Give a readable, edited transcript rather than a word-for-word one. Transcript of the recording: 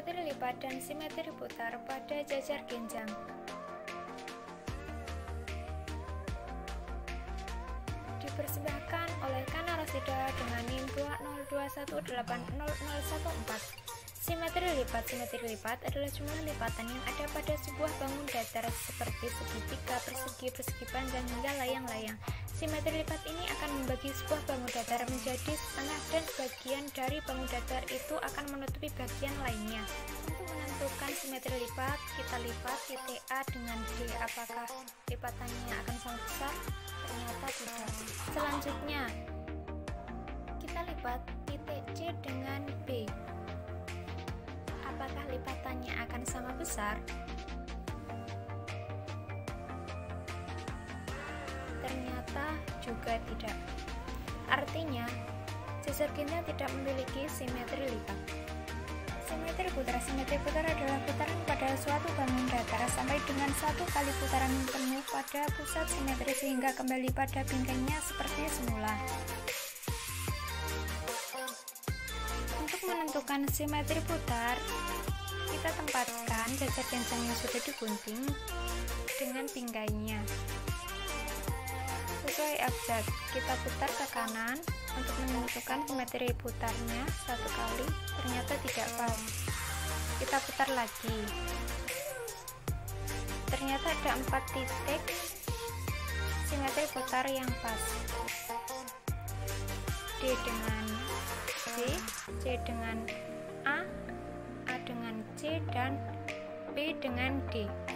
simetri lipat dan simetri putar pada jajar genjang. Dipersembahkan oleh Kana Rosida dengan NIM 202180014. Simetri lipat adalah jumlah lipatan yang ada pada sebuah bangun datar seperti segitiga, persegi panjang hingga layang-layang. Simetri lipat ini akan membagi sebuah bangun datar menjadi setengah dan bagian dari bangun datar itu akan menutupi bagian lainnya. Untuk menentukan simetri lipat, kita lipat titik A dengan D. Apakah lipatannya akan sama besar? Ternyata tidak. Selanjutnya, kita lipat titik C dengan B. Apakah lipatannya akan sama besar? Ternyata juga tidak. Artinya, jajar genjang tidak memiliki simetri lipat. Simetri putar adalah putaran pada suatu bangun datar sampai dengan satu kali putaran penuh pada pusat simetri sehingga kembali pada bingkainya seperti semula. Untuk menentukan simetri putar, kita tempatkan jajar genjang yang sudah digunting dengan bingkainya sesuai abjad. Kita putar ke kanan untuk menentukan simetri putarnya satu kali, ternyata tidak pas. Kita putar lagi, ternyata ada 4 titik simetri putar yang pas. D dengan C, C dengan A dengan C, dan B dengan D.